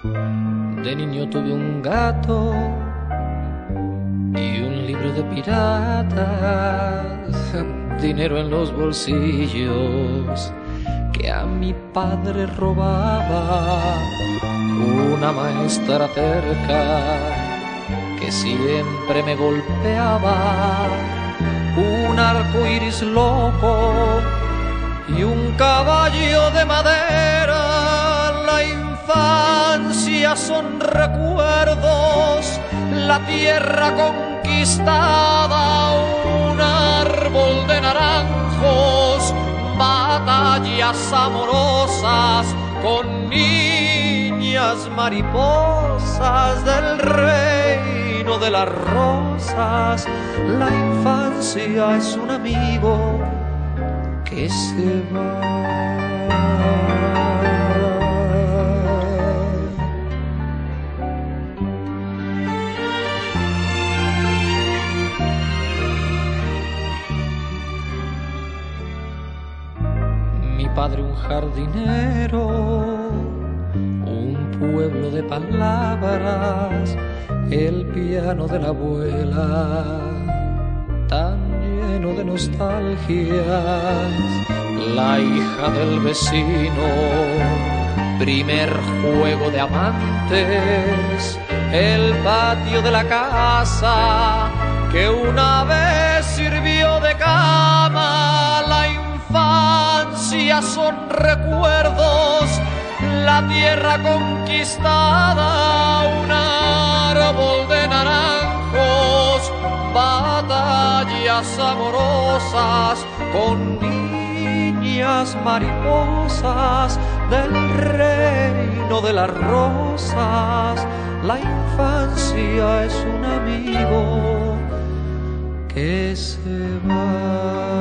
De niño tuve un gato y un libro de piratas, dinero en los bolsillos que a mi padre robaba, una maestra terca que siempre me golpeaba, un arco iris loco y un caballo de madera. La infancia son recuerdos, la tierra conquistada, un árbol de naranjos, batallas amorosas con niñas mariposas del reino de las rosas. La infancia es un amigo que se va. Mi padre un jardinero, un pueblo de palabras, el piano de la abuela, tan lleno de nostalgias, la hija del vecino, primer juego de amantes, el patio de la casa que una vez sirvió de cama. La infancia son recuerdos, la tierra conquistada, un árbol de naranjos, batallas amorosas con niñas mariposas del reino de las rosas. La infancia es un amigo que se va.